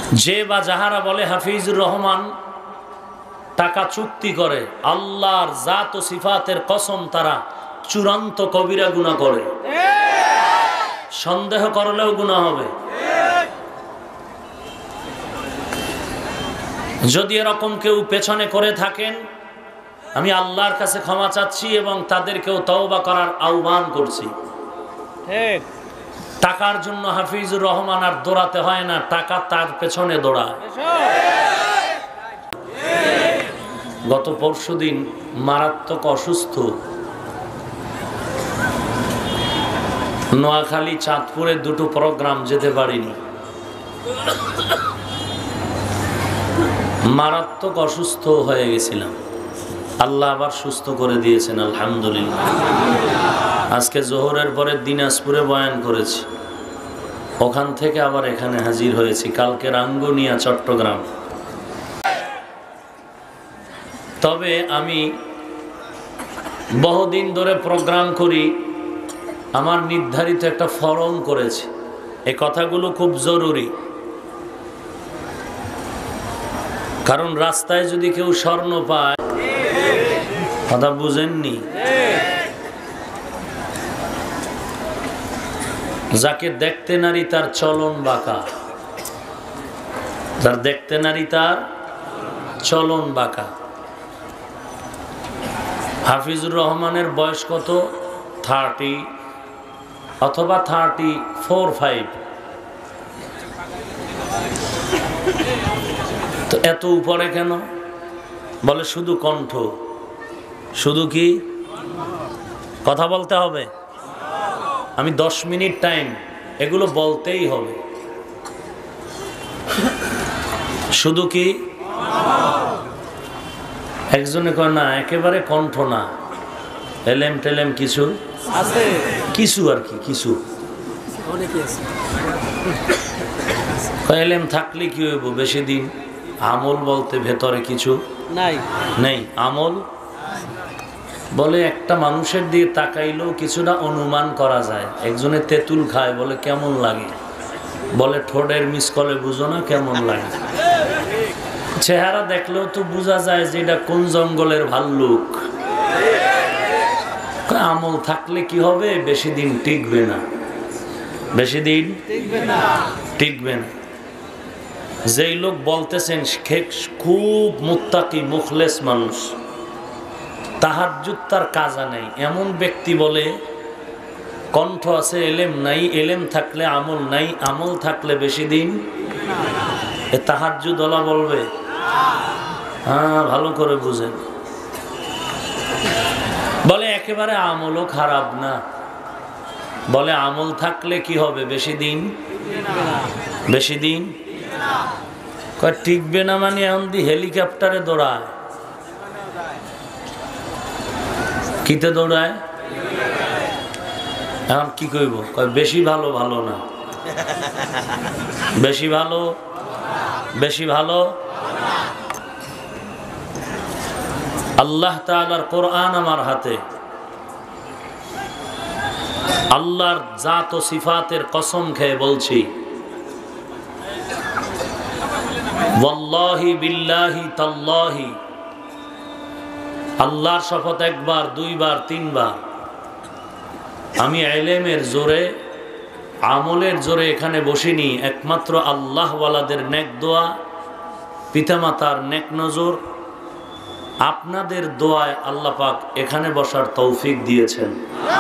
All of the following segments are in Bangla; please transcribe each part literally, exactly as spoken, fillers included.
যে বা যাহারা বলে হাফিজুর রহমান টাকা চুক্তি করে, আল্লাহর জাত ও সিফাতের কসম তারা চূড়ান্ত কবিরা গুনাহ করে। সন্দেহ করলেও গুনাহ হবে। যদি এরকম কেউ পেছনে করে থাকেন, আমি আল্লাহর কাছে ক্ষমা চাচ্ছি এবং তাদেরকেও তওবা করার আহ্বান করছি। ঠিক। টাকার জন্য হাফিজুর রহমান আর দৌড়াতে হয় না, টাকা তার পেছনে দৌড়ায়। গত পরশুদিন মারাত্মক অসুস্থ, নোয়াখালী চাঁদপুরে দুটো প্রোগ্রাম যেতে পারিনি। মারাত্মক অসুস্থ হয়ে গেছিলাম, আল্লাহ আবার সুস্থ করে দিয়েছেন আলহামদুলিল্লাহ। আজকে জোহরের পরে দিনাজপুরে বয়ান করেছি, ওখান থেকে আবার এখানে হাজির হয়েছি। কালকে রাঙ্গুনিয়া চট্টগ্রাম। তবে আমি বহুদিন ধরে প্রোগ্রাম করি, আমার নির্ধারিত একটা ফরম করেছি। এই কথাগুলো খুব জরুরি, কারণ রাস্তায় যদি কেউ স্বর্ণ পায়, কথা বুঝেননি, যাকে দেখতে নারী তার চলন বাঁকা, যার দেখতে নারী তার চলন বাঁকা। হাফিজুর রহমানের বয়স কত? থার্টি অথবা থার্টি ফোর ফাইভ। তো এত উপরে কেন? বলে শুধু কণ্ঠ। শুধু কি কথা বলতে হবে? আমি দশ মিনিট টাইম, এগুলো বলতেই হবে। শুধু কি? একজনে কয় না, একেবারে কণ্ঠ না, এলেম টেলেম কিছু আছে, কিছু আর কি, কিছু এলেম থাকলে কি হইব বেশি দিন? আমল বলতে ভেতরে কিছু নাই, নেই আমল। বলে একটা মানুষের দিয়ে তাকাইলেও কিছুটা অনুমান করা যায়। একজনে তেঁতুল খায়, বলে কেমন লাগে? বলে ঠোঁটের মিসকলে বুঝো না কেমন লাগে। চেহারা দেখলেও তো বোঝা যায় যে এটা কোন জঙ্গলের ভাল্লুক। আমল থাকলে কি হবে? বেশি দিন টিকবে না, বেশি দিন টিকবে না। যেই লোক বলতেছেন খুব মুত্তাকি মুখলেস মানুষ, তাহাজ্জুদ তার কাজা নেই, এমন ব্যক্তি বলে কণ্ঠ আছে, এলেম নাই, এলেম থাকলে আমল নাই, আমল থাকলে বেশি দিন। এ তাহাজ্জুদ ওয়ালা বলবে? হ্যাঁ, ভালো করে বুঝেন। বলে একেবারে আমলও খারাপ না, বলে আমল থাকলে কি হবে? বেশি দিন, বেশি দিন টিকবে না। মানে এখন দি হেলিকপ্টারে দৌড়ায়, কিতে দৌড়ায়? এখন কি কইব? বেশি ভালো ভালো না, বেশি ভালো বেশি ভালো। আল্লাহ তাআলার কোরআন আমার হাতে, আল্লাহর জাত ও সিফাতের কসম খেয়ে বলছি, ওয়াল্লাহি বিল্লাহি তাল্লাহি, আল্লাহর শপথ একবার, দুইবার, তিনবার, আমি ইলমের জোরে, আমলের জোরে এখানে বসিনি। একমাত্র আল্লাহ ওয়ালাদের নেক দোয়া, পিতামাতার নেক নজর, আপনাদের দোয়ায় আল্লাহ পাক এখানে বসার তৌফিক দিয়েছেন।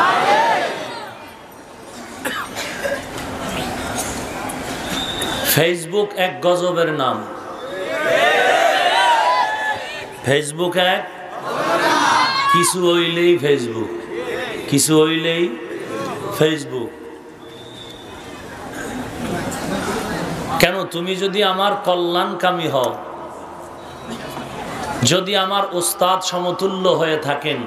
ফেসবুক এক গজবের নাম, ফেসবুক এক, কিছু হইলেই ফেসবুক, কিছু হইলেই ফেসবুক। কেন? তুমি যদি আমার কল্যাণকামী হও, যদি আমার ওস্তাদ সমতুল্য হয়ে থাকেন,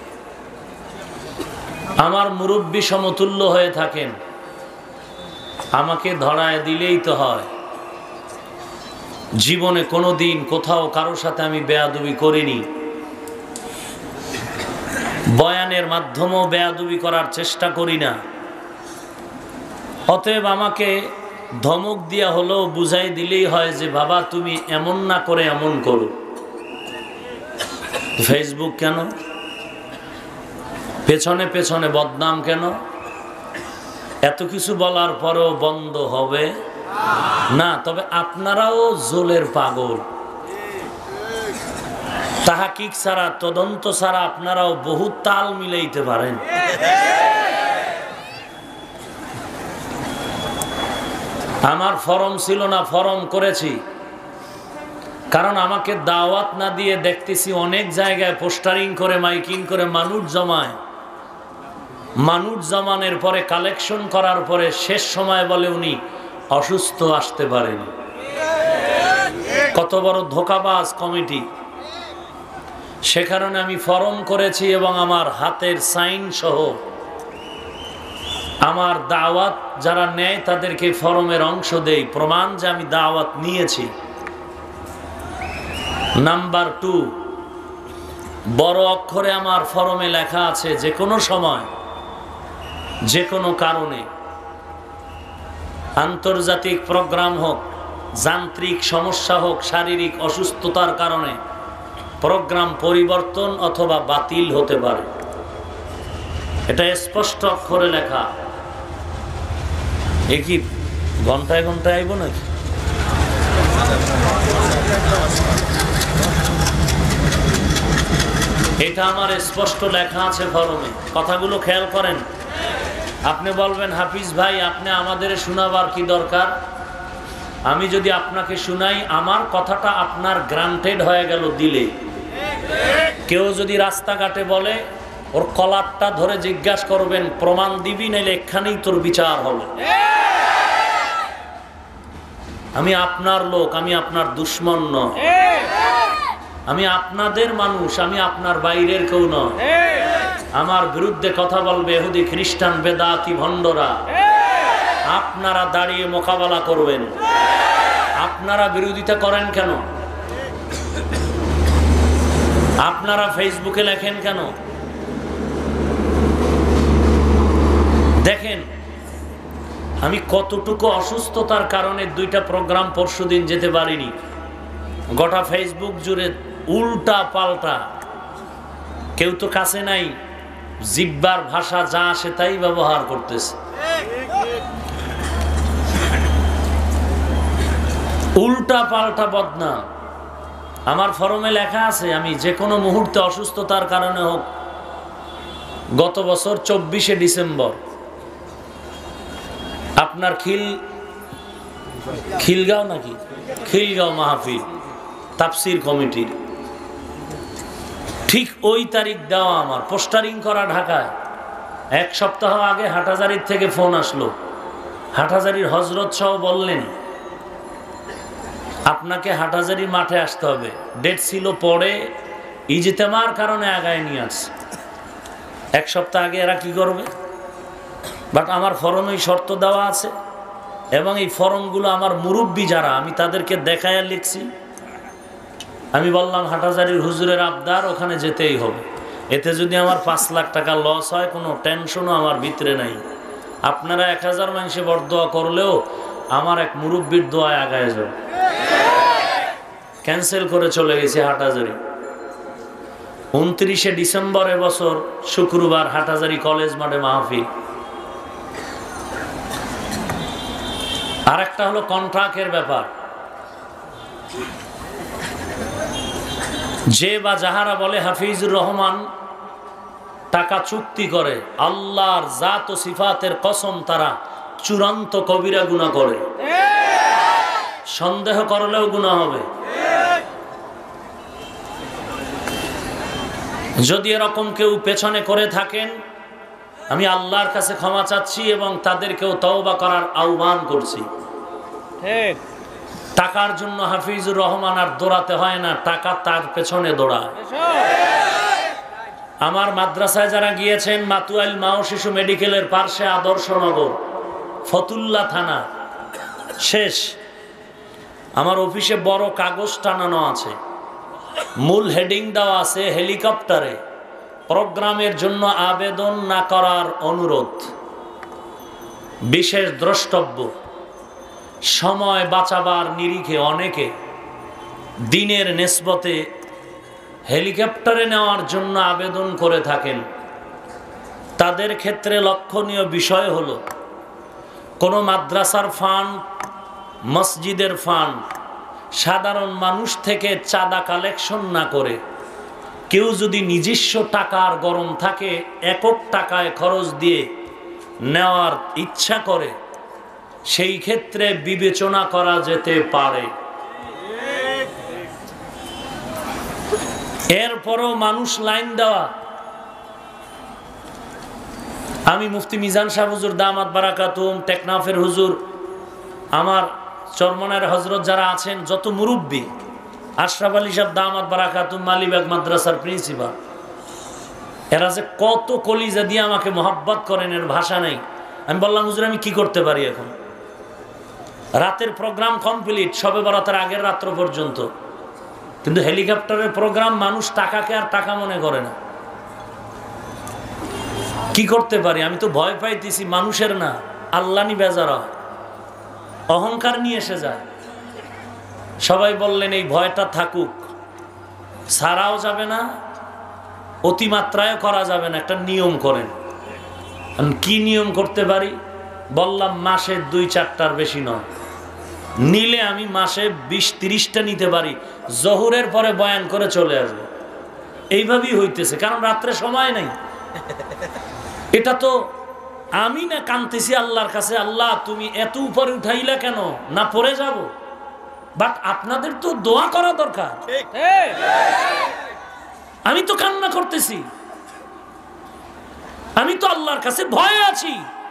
আমার মুরব্বী সমতুল্য হয়ে থাকেন, আমাকে ধরায় দিলেই তো হয়। জীবনে কোনোদিন কোথাও কারোর সাথে আমি বেয়াদবি করিনি, বয়ানের মাধ্যমেও বেয়াদবি করার চেষ্টা করি না। অতএব আমাকে ধমক দিয়া হলেও বুঝাই দিলেই হয় যে বাবা তুমি এমন না করে এমন করো। ফেসবুক কেন? পেছনে পেছনে বদনাম কেন? এত কিছু বলার পরেও বন্ধ হবে না। তবে আপনারাও জোলের পাগল। তাহাকিক ছাড়া, তদন্ত ছাড়া আপনারাও বহু তাল মিলাইতে পারেন। আমার ফরম ছিল না, ফরম করেছি। কারণ আমাকে দাওয়াত না দিয়ে দেখতেছি অনেক জায়গায় পোস্টারিং করে, মাইকিং করে মানুষ জমায়। মানুষ জমানের পরে কালেকশন করার পরে শেষ সময় বলে উনি অসুস্থ, আসতে পারেনি। কত বড় ধোঁকাবাজ কমিটি! সে কারণে আমি ফরম করেছি এবং আমার হাতের সাইন সহ আমার দাওয়াত যারা নেয় তাদেরকে ফরমের অংশ দেই, প্রমাণ যে আমি দাওয়াত নিয়েছি। নাম্বার টু, বড় অক্ষরে আমার ফরমে লেখা আছে যে কোনো সময়, যে কোনো কারণে, আন্তর্জাতিক প্রোগ্রাম হোক, যান্ত্রিক সমস্যা হোক, শারীরিক অসুস্থতার কারণে প্রোগ্রাম পরিবর্তন অথবা বাতিল হতে পারে। এটা স্পষ্ট অক্ষরে লেখা। এ কি ঘন্টায় ঘন্টায় আইব নাকি? এটা আমার স্পষ্ট লেখা আছে ফরমে। কথাগুলো খেয়াল করেন। আপনি বলবেন হাফিজ ভাই আপনি আমাদের শোনাবার কি দরকার? আমি যদি আপনাকে শুনাই আমার কথাটা আপনার গ্রান্টেড হয়ে গেল দিলে। কেউ যদি রাস্তাঘাটে বলে ওর কলারটা ধরে জিজ্ঞাসা করবেন প্রমাণ দিবি, নাইলে এখানেই তোর বিচার হবে। আমি আপনার লোক, আমি আপনার দুশ্মন নয়। আমি আপনাদের মানুষ, আমি আপনার বাইরের কেউ নয়। আমার বিরুদ্ধে কথা বলবে ইহুদি, খ্রিস্টান, বেদাতি, ভণ্ডরা। আপনারা দাঁড়িয়ে মোকাবেলা করবেন। আপনারা বিরোধিতা করেন কেন? আপনারা ফেসবুকে লেখেন কেন? দেখেন আমি কতটুকু অসুস্থতার কারণে দুইটা প্রোগ্রাম পরশুদিন যেতে পারিনি। গোটা ফেসবুক জুড়ে উল্টা পাল্টা, কেউ তো কাছে নাই, জিব্বার ভাষা যা আসে তাই ব্যবহার করতেছে। উল্টা পাল্টা বদনাম। আমার ফরমে লেখা আছে আমি যে কোনো মুহূর্তে অসুস্থতার কারণে হোক, গত বছর চব্বিশে ডিসেম্বর আপনার খিল খিলগাঁও নাকি খিলগাঁও মাহফিল তাফসির কমিটির ঠিক ওই তারিখ দেওয়া আমার, পোস্টারিং করা ঢাকায়। এক সপ্তাহ আগে হাটহাজারীর থেকে ফোন আসলো। হাটহাজারীর হজরত সহ বললেন আপনাকে হাটহাজারী মাঠে আসতে হবে। ডেট ছিল পরে, ইজতেমার কারণে আগায় নিয়ে আসছে। এক সপ্তাহ আগে এরা কি করবে? বাট আমার ফরমে শর্ত দেওয়া আছে এবং এই ফরমগুলো আমার মুরব্বী যারা, আমি তাদেরকে দেখায় লিখছি। আমি বললাম হাটহাজারীর হুজুরের আবদার, ওখানে যেতেই হবে। এতে যদি আমার পাঁচ লাখ টাকা লস হয় কোনো টেনশনও আমার ভিতরে নাই। আপনারা এক হাজার মানুষে বরদোয়া করলেও আমার এক মুরব্বীর দোয়ায় আগায় যাবে। ক্যান্সেল করে চলে গেছি হাটহাজারী। উনত্রিশে ডিসেম্বর এবছর শুক্রবার হাটহাজারী কলেজ মাঠে মাহফিল। আর একটা হলো কন্ট্রাক্টের ব্যাপার। যে বা যাহারা বলে হাফিজুর রহমান টাকা চুক্তি করে, আল্লাহর জাত ও সিফাতের কসম তারা চূড়ান্ত কবিরা গুনাহ করে। সন্দেহ করলেও গুনাহ হবে। যদি এরকম কেউ পেছনে করে থাকেন আমি আল্লাহর কাছে ক্ষমা চাচ্ছি এবং তাদেরকেও তওবা করার আহ্বান করছি। ঠিক, টাকার জন্য হাফিজুর রহমান আর দৌড়াতে হয় না, টাকা তার পেছনে দৌড়ায়। আমার মাদ্রাসায় যারা গিয়েছেন, মাতুয়াইল মা ও শিশু মেডিকেলের পার্শ্বে আদর্শনগর ফতুল্লা থানা শেষ, আমার অফিসে বড় কাগজ টানানো আছে, মূল হেডিং দেওয়া আছে হেলিকপ্টারে প্রোগ্রামের জন্য আবেদন না করার অনুরোধ, বিশেষ দ্রষ্টব্য। সময় বাঁচাবার নিরিখে অনেকে দিনের নেসবতে হেলিকপ্টারে নেওয়ার জন্য আবেদন করে থাকেন। তাদের ক্ষেত্রে লক্ষণীয় বিষয় হলো, কোনো মাদ্রাসার ফান্ড, মসজিদের ফান্ড সাধারণ মানুষ থেকে চাঁদা কালেকশন না করে কেউ যদি নিজস্ব টাকার গরম থাকে একক টাকায় খরচ দিয়ে নেওয়ার ইচ্ছা করে, সেই ক্ষেত্রে বিবেচনা করা যেতে পারে। এরপরও মানুষ লাইন দেওয়া। আমি মুফতি মিজান শাহ হুজুর দামাত বারাকাতুম, টেকনাফের হুজুর, আমার চরমনের হজরত যারা আছেন, যত মুরব্বী, আশরাফ আলী সাহেব দামাত বারাকাতুম, মালিবাগ মাদ্রাসার প্রিন্সিপাল, এরা যে কত কলিজা দিয়ে আমাকে মহব্বত করেন, এর ভাষা নেই। আমি বললাম, হুজুর আমি কি করতে পারি এখন? রাতের প্রোগ্রাম কমপ্লিট, সবে বরাতের আগের রাত্র পর্যন্ত, কিন্তু হেলিকপ্টারের প্রোগ্রাম মানুষ টাকাকে আর টাকা মনে করে না। কি করতে পারি? আমি তো ভয় পাইতেছি, মানুষের না, আল্লাহ নি বেজারা, অহংকার নিয়ে এসে যায়। সবাই বললেন এই ভয়টা থাকুক, ছাড়াও যাবে না, অতিমাত্রায় করা যাবে না, একটা নিয়ম করেন। কি নিয়ম করতে পারি? বললাম মাসে দুই চারটার বেশি নয়, নিলে আমি মাসে বিশ তিরিশটা নিতে পারি, জহুরের পরে বয়ান করে চলে আসবো। এইভাবেই হইতেছে, কারণ রাত্রে সময় নেই। এটা তো আমি না কাঁদতেছি আল্লাহর কাছে, আল্লাহ তুমি এত উপরে উঠাইলা কেন, না পড়ে যাব। বাট আপনাদের তো দোয়া করা দরকার। আমি তো কান্না করতেছি, আমি তো আল্লাহর কাছে ভয়ে আছি,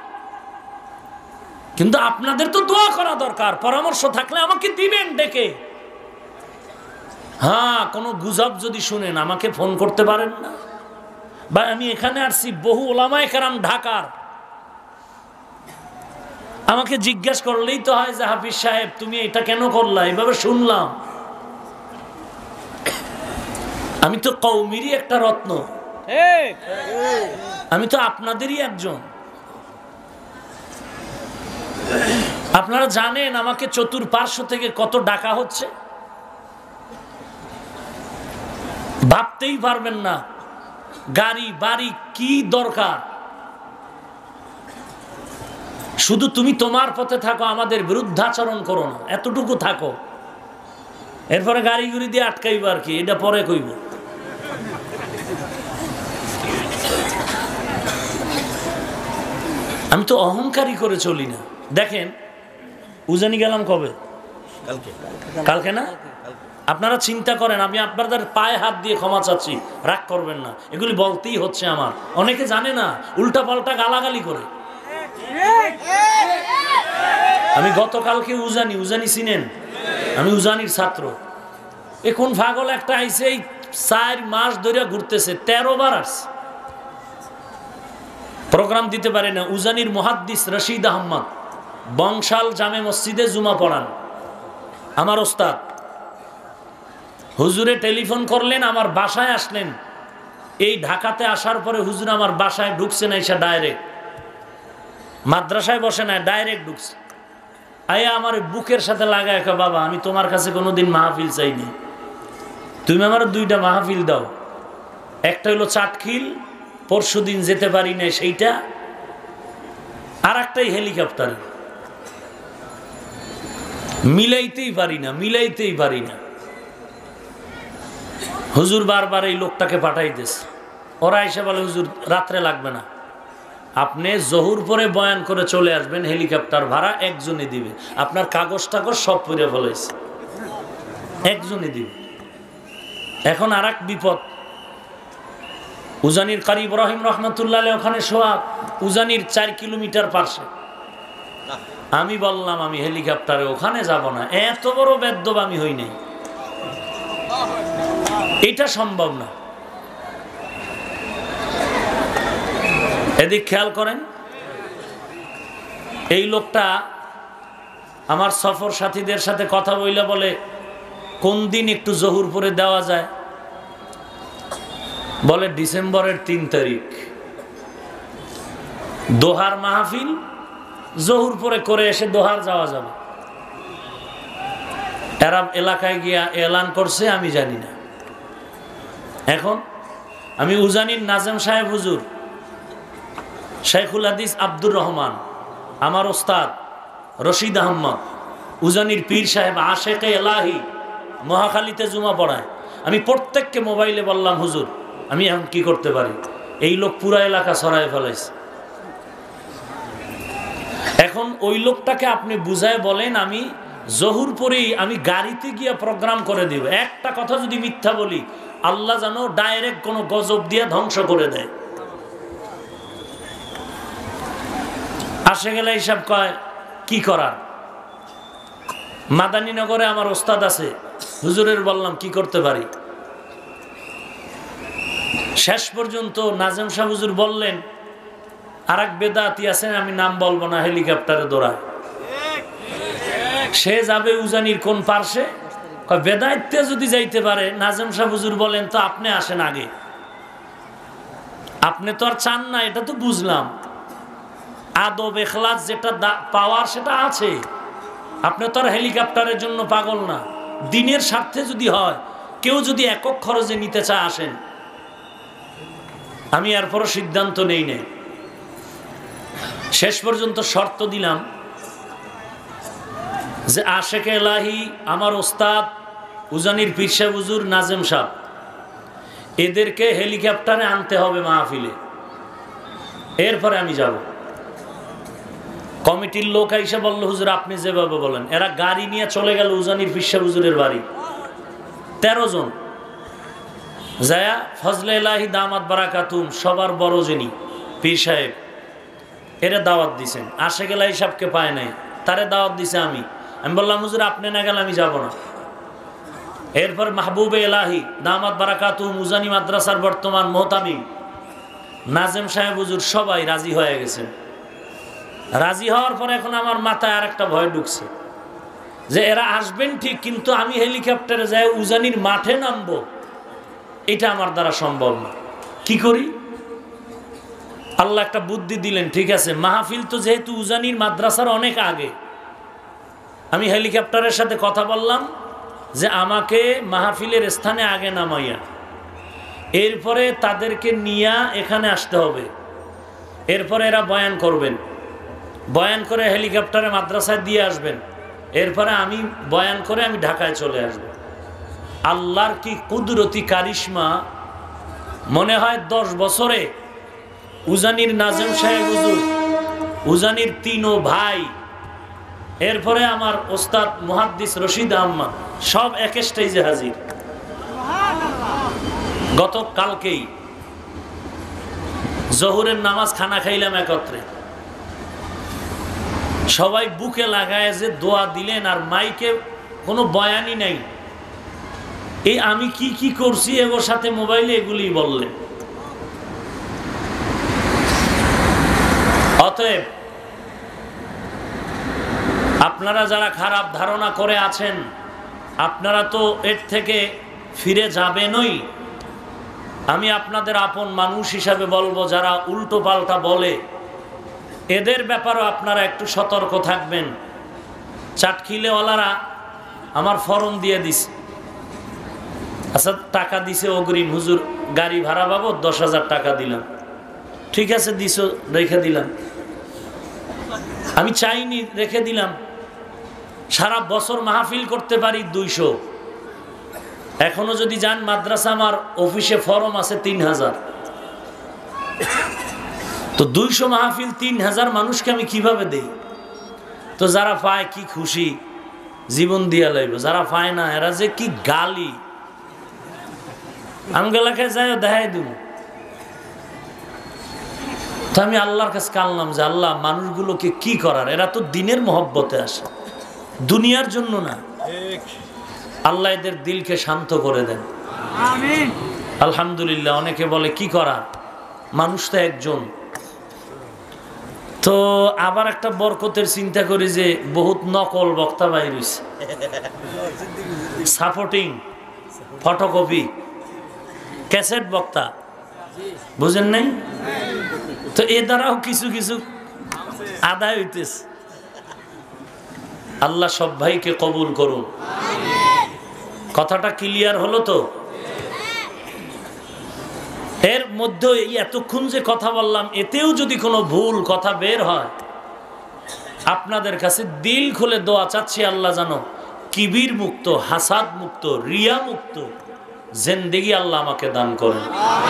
কিন্তু আপনাদের তো দোয়া করা দরকার। পরামর্শ থাকলে আমাকে দিবেন ডেকে। হ্যাঁ, কোনো গুজব যদি শুনেন আমাকে ফোন করতে পারেন না। বা আমি এখানে আসছি, বহু ওলামায়ে কেরাম ঢাকার, আমাকে জিজ্ঞেস করলেই তো হয় যে হাফিজ সাহেব তুমি এটা কেন করলা, এইভাবে শুনলাম। আমি তো কওমেরই একটা রত্ন, আমি তো আপনাদেরই একজন। আপনারা জানেন আমাকে চতুর্পার্শ্ব থেকে কত ডাকা হচ্ছে, ভাবতেই পারবেন না। গাড়ি বাড়ি কি দরকার, শুধু তুমি তোমার পথে থাকো, আমাদের বিরুদ্ধাচরণ করো না, এতটুকু থাকো। এরপরে গাড়ি গুড়ি দিয়ে আটকাইব আর কি, এটা পরে কইব। আমি তো অহংকারী করে চলি না। দেখেন উজানি গেলাম কবে? কালকে। কালকে না? আপনারা চিন্তা করেন, আমি আপনাদের পায়ে হাত দিয়ে ক্ষমা চাচ্ছি, রাগ করবেন না, এগুলি বলতেই হচ্ছে আমার। অনেকে জানে না, উল্টা পাল্টা গালাগালি করে। আমি গতকালকে উজানি, উজানি চিনেন? আমি উজানির ছাত্র। এখন পাগল একটা আইসে, এই চার মাস ধরে ঘুরতেছে, তেরো বার আসছে, প্রোগ্রাম দিতে পারে না। উজানির মুহাদ্দিস রশিদ আহমদ বংশাল জামে মসজিদে জুমা পড়ান, আমার ওস্তাদ। হুজুরে টেলিফোন করলেন, আমার বাসায় আসলেন। এই ঢাকাতে আসার পরে হুজুর আমার বাসায় ঢুকছে না, এসে ডাইরেক্ট মাদ্রাসায় বসে না, ডাইরেক্ট ঢুকছে। আয়া আমার বুকের সাথে লাগায়, বাবা আমি তোমার কাছে কোনোদিন মাহফিল চাইনি, তুমি আমার দুইটা মাহফিল দাও। একটা হলো চাটখিল, পরশু দিন যেতে পারি না সেইটা, আর একটাই হেলিকপ্টারে। মিলাইতেই পারি না, মিলাইতেই পারি না। হুজুর বারবার এই লোকটাকে পাঠাইতেছে। ওরা এসে বলে, হুজুর রাত্রে লাগবে না, আপনি জহুর পরে বয়ান করে চলে আসবেন, হেলিকপ্টার ভাড়া একজনে দিবে, আপনার কাগজ টাগজ সব পরে ফেলেছে, একজনে দিবে। এখন আর এক বিপদ, উজানির কারি ইব্রাহিম রহমতুল্লাহ ওখানে শোয়া, উজানির চার কিলোমিটার পাশে। আমি বললাম আমি হেলিকপ্টারে ওখানে যাব না, এত বড় বেদ্যব আমি হই নাই, এটা সম্ভব না। এদিক খেয়াল করেন, এই লোকটা আমার সফর সাথীদের সাথে কথা বইলে বলে, কোন দিন একটু জহুর পরে দেওয়া যায়? বলে ডিসেম্বরের তিন তারিখ দোহার মাহফিল, জহুর পরে করে এসে দোহার যাওয়া যাবে। এরা এলাকায় গিয়া এলান করছে আমি জানি না। এখন আমি উজানির নাজেম সাহেব হুজুর শেখুল হাদিস আব্দুর রহমান, আমার ওস্তাদ রশিদ আহমদ, উজানির পীর সাহেব আশেকে এলাহি মহাখালীতে জুমা পড়ায়। আমি প্রত্যেককে মোবাইলে বললাম, হুজুর আমি এখন কি করতে পারি? এই লোক পুরা এলাকা ছড়ায় ফেলাইছে। এখন ওই লোকটাকে আপনি বুঝায় বলেন আমি জহুর পরেই আমি গাড়িতে গিয়ে প্রোগ্রাম করে দিব, একটা কথা যদি মিথ্যা বলি আল্লাহ যেন ডাইরেক্ট কোনো গজব দিয়ে ধ্বংস করে দেয়। আসে গেলে হিসাব কয় কি করার। মাদানীনগরে আমার ওস্তাদ আছে, হুজুরের বললাম কি করতে পারি। শেষ পর্যন্ত নাজেম শাহ হুজুর বললেন আর এক বেদাতি আছেন, আমি নাম বলবো না, হেলিকপ্টারে দৌড়ায়, সে যাবে উজানির কোন পার্শ্বে। বেদায়িত্বে যদি যাইতে পারে, নাজেম শাহ হুজুর বলেন তো আপনি আসেন আগে, আপনি তো আর চান না, এটা তো বুঝলাম, আদব এখলাস যেটা পাওয়ার সেটা আছে, আপনি তো আর হেলিকপ্টারের জন্য পাগল না। দিনের স্বার্থে যদি হয়, কেউ যদি একক খরচে নিতে চায় আসেন, আমি এরপরও সিদ্ধান্ত নেই নাই। শেষ পর্যন্ত শর্ত দিলাম যে আশেকে এলাহি আমার ওস্তাদ উজানির পীর সাহেব হুজুর নাজেম সাহেব, এদেরকে হেলিকপ্টারে আনতে হবে মাহফিলে, এরপরে আমি যাব। কমিটির লোক এসে বলল, হুজুর আপনি যেভাবে বলেন। এরা গাড়ি নিয়ে চলে গেল উজানির পীর সাহেব হুজুরের বাড়ি, তেরো জন যায়া ফজলে এলাহি দামাত বারাকাতুম সবার বড় যিনি পীর সাহেব, এরা দাওয়াত দিছেন। আসে গেলা হিসাবকে পায় নাই, তারে দাওয়াত দিছে আমি। আমি বললাম হুজুর আপনি না গেলে আমি যাব না। এরপর মাহবুবে এলাহি দামাত বারাকাতুম উজানি মাদ্রাসার বর্তমান মোহতামিম নাজেম সাহেব হুজুর সবাই রাজি হয়ে গেছেন। রাজি হওয়ার পর এখন আমার মাথায় আর একটা ভয় ঢুকছে যে এরা আসবেন ঠিক, কিন্তু আমি হেলিকপ্টারে যাই উজানির মাঠে নামবো, এটা আমার দ্বারা সম্ভব না। কি করি? আল্লাহ একটা বুদ্ধি দিলেন, ঠিক আছে মাহফিল তো যেহেতু উজানির মাদ্রাসার অনেক আগে, আমি হেলিকপ্টারের সাথে কথা বললাম যে আমাকে মাহফিলের স্থানে আগে নামাইয়া, এরপরে তাদেরকে নিয়ে এখানে আসতে হবে, এরপরে এরা বয়ান করবেন, বয়ান করে হেলিকপ্টারে মাদ্রাসায় দিয়ে আসবেন, এরপরে আমি বয়ান করে আমি ঢাকায় চলে আসব। আল্লাহর কি কুদরতি কারিশমা! মনে হয় দশ বছরে উজানির নাজেম সাহেব হুজুর, উজানির তিনও ভাই, এরপরে আমার ওস্তাদ মুহাদ্দিস রশিদ আহমদ সব এক স্টেজে হাজির। গত কালকেই জোহরের নামাজ খানা খাইলাম একত্রে, সবাই বুকে লাগায় যে দোয়া দিলেন, আর মাইকে কোনো বয়ানই নাই। এই আমি কি কি করছি এগোর সাথে মোবাইলে এগুলি বললেন। অতএব আপনারা যারা খারাপ ধারণা করে আছেন, আপনারা তো এর থেকে ফিরে যাবেনই। আমি আপনাদের আপন মানুষ হিসাবে বলবো, যারা উল্টো পাল্টা বলে এদের ব্যাপারেও আপনারা একটু সতর্ক থাকবেন। চাটখিলেওয়ালারা আমার ফরম দিয়ে দিছে, আচ্ছা টাকা দিছে অগ্রিম, হুজুর গাড়ি ভাড়া বাবদ দশ হাজার টাকা দিলাম, ঠিক আছে দিছ, রেখে দিলাম। আমি চাইনি, রেখে দিলাম। সারা বছর মাহফিল করতে পারি দুইশো, এখনো যদি যান মাদ্রাসা আমার অফিসে ফরম আছে তিন হাজার, তো দুইশো মাহফিল তিন হাজার মানুষকে আমি কিভাবে দেই? তো যারা পায় কি খুশি, জীবন দিয়া লাগবে, যারা পায় না এরা যে কি গালি। আমি এলাকায় যাই দেখাই দিব। তো আমি আল্লাহর কাছে কাললাম যে আল্লাহ মানুষগুলোকে কি করার, এরা তো দিনের মহব্বতে আসে, দুনিয়ার জন্য না। আল্লাহ এদের দিলকে শান্ত করে দেন। আমিন। আলহামদুলিল্লাহ। অনেকে বলে কি করা, মানুষ তো একজন। তো আবার একটা বরকতের চিন্তা করি যে বহুত নকল বক্তা বাইর হইছে, সাপোর্টিং ফটোকপি ক্যাসেট বক্তা, বুঝেন নাই? তো এ দ্বারাও কিছু কিছু আদায় হইতেছে। আল্লাহ সব ভাইকে কবুল করুন। কথাটা ক্লিয়ার হলো তো? এর মধ্যে এতক্ষণ যে কথা বললাম, এতেও যদি কোনো ভুল কথা বের হয়, আপনাদের কাছে দিল খুলে দোয়া চাচ্ছি, আল্লাহ জানো কিবির মুক্ত, হাসাদ মুক্ত, রিয়া মুক্ত জিন্দেগি আল্লাহ আমাকে দান করেন।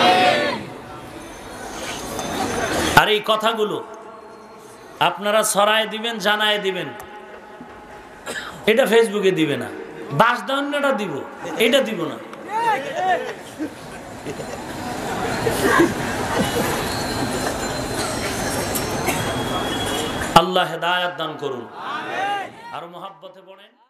আর এই কথাগুলো আপনারা ছড়ায় দিবেন, জানায় দিবেন। এটা ফেসবুকে দিবে না, বাস দান্নাটা দিব, এটা দিব না। আল্লাহ হেদায়েত দান করুন। আর মহব্বতে পড়েন।